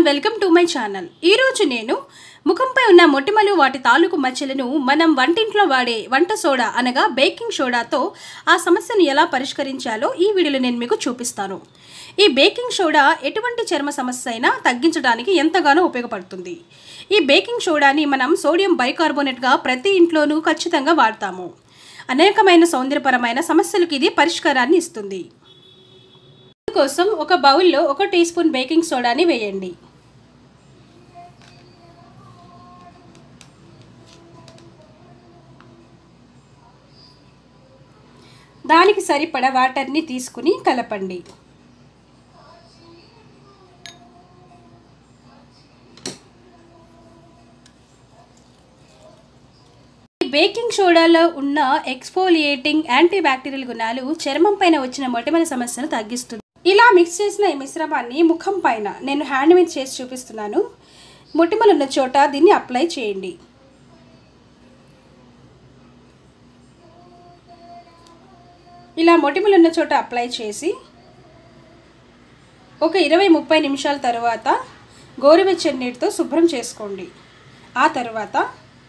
Welcome to my channel. ఈ రోజు నేను ముఖంపై ఉన్న మొటిమలు వాటి తాలూకు మచ్చలను మనం వంటింట్లో వాడే వంట సోడా అనగా బేకింగ్ సోడాతో ఆ సమస్యను ఎలా పరిష్కరించాలో ఈ వీడియోలో నేను మీకు చూపిస్తాను. ఈ బేకింగ్ సోడా ఎటువంటి చర్మ సమస్య అయినా తగ్గించడానికి ఎంతగానో ఉపయోగపడుతుంది. ఈ బేకింగ్ సోడాని మనం సోడియం బైకార్బోనేట్గా ప్రతి ఇంట్లోనూ ఖచ్చితంగా వాడతాము. అనేకమైన సౌందర్యపరమైన సమస్యలకు ఇది పరిష్కారాన్ని ఇస్తుంది. కోసం ఒక బౌల్లో 1 టీ స్పూన్ బేకింగ్ సోడాని వేయండి. దానికి సరిపడా వాటర్ని తీసుకుని కలపండి. బేకింగ్ సోడాలో ఉన్న ఎక్స్ఫోలియేటింగ్ యాంటీబ్యాక్టీరియల్ గుణాలు చర్మం పైన వచ్చిన మొటిమల సమస్యను తగ్గిస్తుంది. ఇలా మిక్స్ చేసిన ఈ మిశ్రమాన్ని ముఖం పైన నేను హ్యాండ్ మీద చేసి చూపిస్తున్నాను. మొటిమలు ఉన్న చోట దీన్ని అప్లై చేయండి. ఇలా మొటిమలు ఉన్న చోట అప్లై చేసి ఒక 20-30 నిమిషాల తర్వాత గోరువెచ్చని నీటితో శుభ్రం చేసుకోండి. ఆ తర్వాత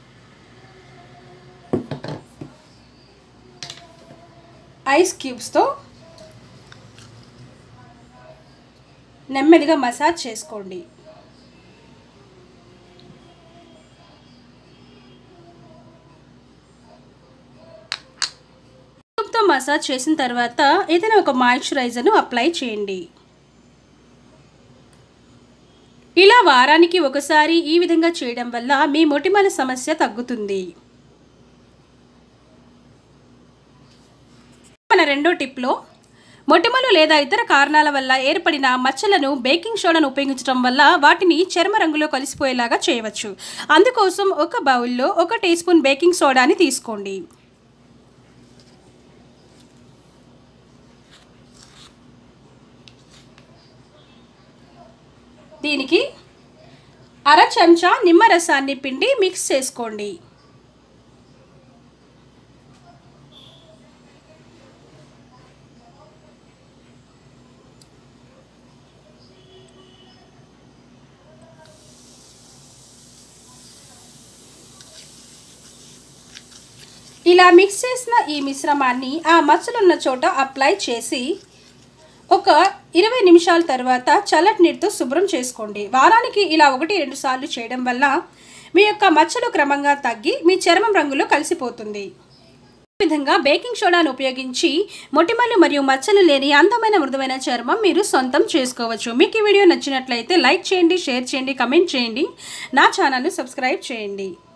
ఐస్ క్యూబ్స్తో నెమ్మదిగా మసాజ్ చేసుకోండి. క్యూబ్తో మసాజ్ చేసిన తర్వాత ఏదైనా ఒక మాయిశ్చరైజర్ను అప్లై చేయండి. ఇలా వారానికి ఒకసారి ఈ విధంగా చేయడం వల్ల మీ మొటిమల సమస్య తగ్గుతుంది. మన రెండో టిప్లో మొటిమలు లేదా ఇతర కారణాల వల్ల ఏర్పడిన మచ్చలను బేకింగ్ సోడాను ఉపయోగించడం వల్ల వాటిని చర్మ రంగులో కలిసిపోయేలాగా చేయవచ్చు. అందుకోసం ఒక బౌల్లో 1 టీ స్పూన్ బేకింగ్ సోడాని తీసుకోండి. దీనికి 1/2 చెంచా నిమ్మరసాన్ని పిండి మిక్స్ చేసుకోండి. ఇలా మిక్స్ చేసిన ఈ మిశ్రమాన్ని ఆ మచ్చలున్న చోట అప్లై చేసి ఒక 20 నిమిషాల తర్వాత చల్లటి నీటితో శుభ్రం చేసుకోండి. వారానికి ఇలా 1-2 సార్లు చేయడం వల్ల మీ యొక్క మచ్చలు క్రమంగా తగ్గి మీ చర్మం రంగులో కలిసిపోతుంది. ఈ విధంగా బేకింగ్ సోడాను ఉపయోగించి మొటిమలు మరియు మచ్చలు లేని అందమైన మృదువైన చర్మం మీరు సొంతం చేసుకోవచ్చు. మీకు ఈ వీడియో నచ్చినట్లయితే లైక్ చేయండి, షేర్ చేయండి, కమెంట్ చేయండి. నా ఛానల్ని సబ్స్క్రైబ్ చేయండి.